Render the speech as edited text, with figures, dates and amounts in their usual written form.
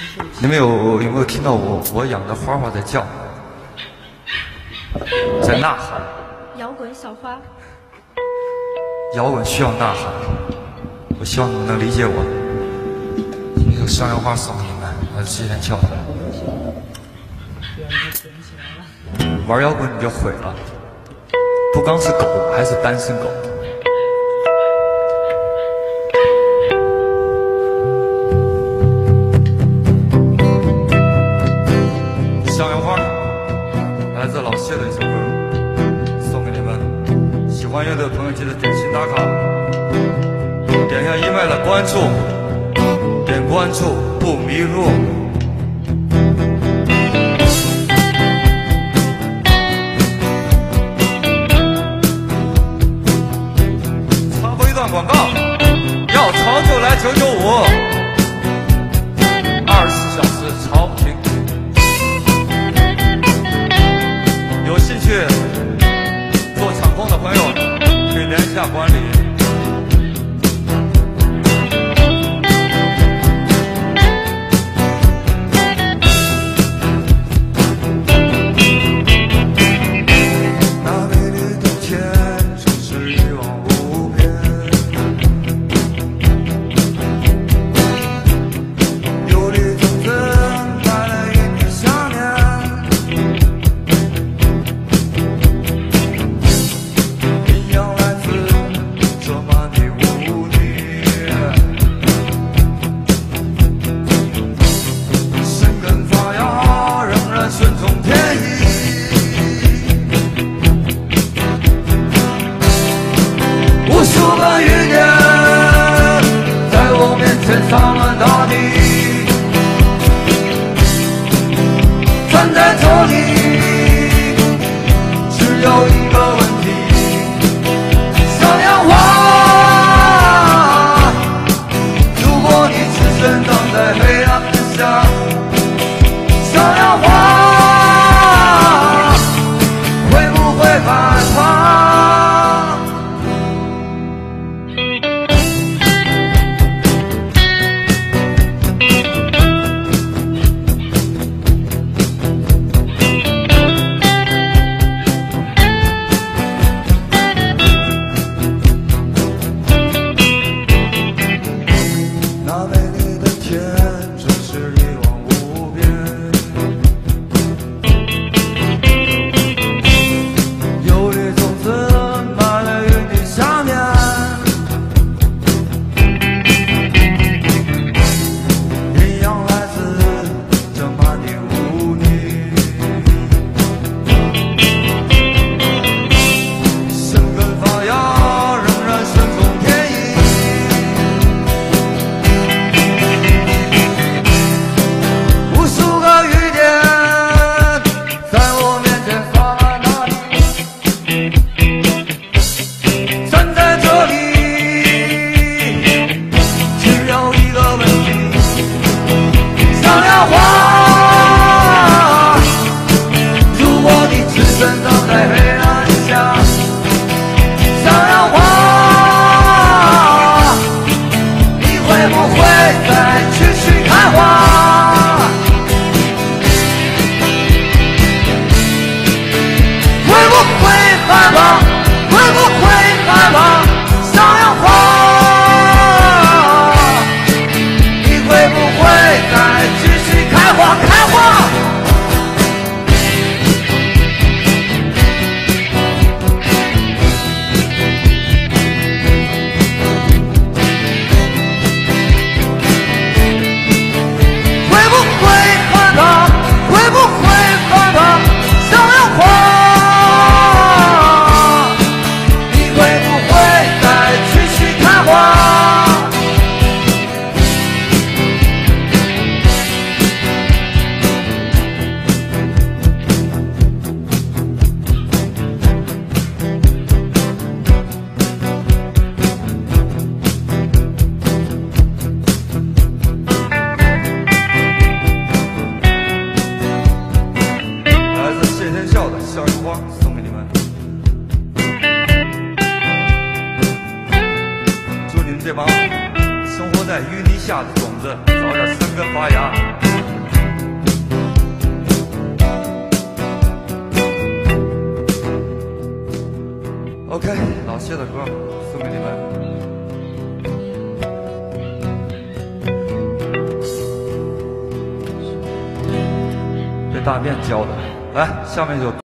你们有没有听到我养的花花在叫，在呐喊？ 摇滚小花， 摇滚需要呐喊，我希望你们能理解我。一首向阳花送给你们，我之前跳的。玩摇滚你就毁了，不光是狗，还是单身狗。向阳花，来自老谢的一首歌，送给你们。喜欢乐队的朋友记得点心打卡，点下一麦的关注，点关注不迷路。插播一段广告，要潮就来995，24小时潮不停。有兴趣做场控的朋友可以联系下管理。苍蓝大地，站在这里，只有一个问题：向阳花。如果你只身等在黑暗之下，向阳花会不会害怕？那美丽的天真是一望无 OK， 老谢的歌送给你们。被大面教的，来，下面就。